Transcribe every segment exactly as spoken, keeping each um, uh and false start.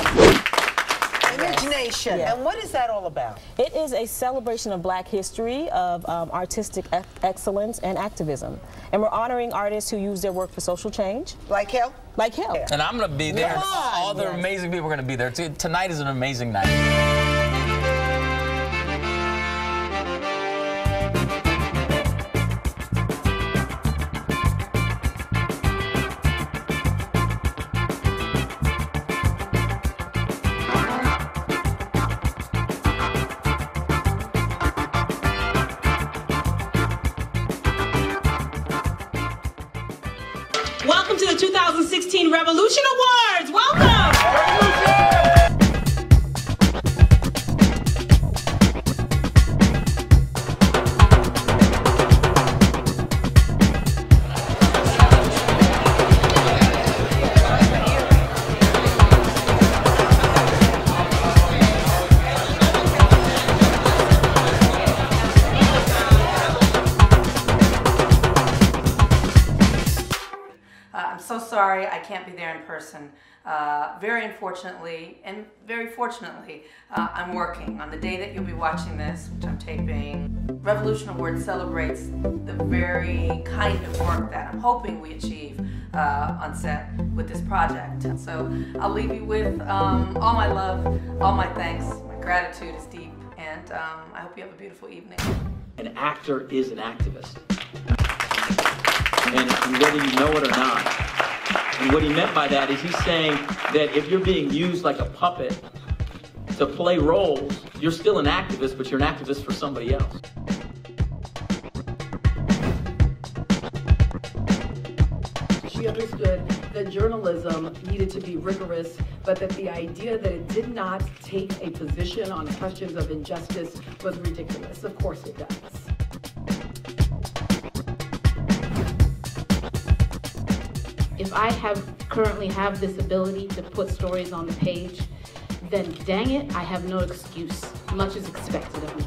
ImageNation. Yeah. And what is that all about? It is a celebration of Black history, of um, artistic e excellence and activism. And we're honoring artists who use their work for social change. Like hell? Like hell. Yeah. And I'm going to be there. Yes. All the Yes. amazing people are going to be there. Tonight is an amazing night. Welcome to the two thousand sixteen Revolution Awards. Welcome! I'm so sorry I can't be there in person. Uh, very unfortunately, and very fortunately, uh, I'm working. On the day that you'll be watching this, which I'm taping, Revolution Awards celebrates the very kind of work that I'm hoping we achieve uh, on set with this project. So I'll leave you with um, all my love, all my thanks. My gratitude is deep, and um, I hope you have a beautiful evening. An actor is an activist. And, and whether you know it or not. And what he meant by that is he's saying that if you're being used like a puppet to play roles, you're still an activist, but you're an activist for somebody else. She understood that journalism needed to be rigorous, but that the idea that it did not take a position on questions of injustice was ridiculous. Of course it does. If I have currently have this ability to put stories on the page, then dang it, I have no excuse. Much is expected of me.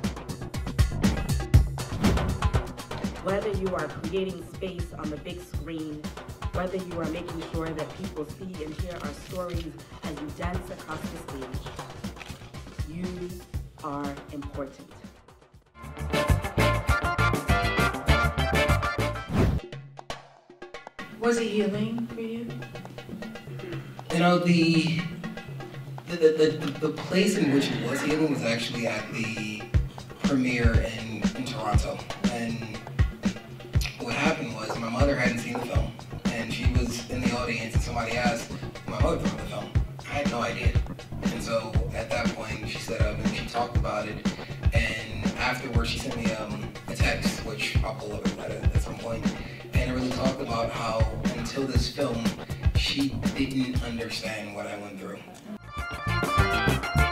Whether you are creating space on the big screen, whether you are making sure that people see and hear our stories as you dance across the stage, you are important. Was it healing for you? You know, the the, the the the place in which it was healing was actually at the premiere in, in Toronto. And what happened was my mother hadn't seen the film, and she was in the audience, and somebody asked, "My mother thought the film." I had no idea. And so at that point, she stood up and she talked about it. And afterwards, she sent me um, a text, which I'll pull up at, at some point. And it really talked about how, until this film, she didn't understand what I went through.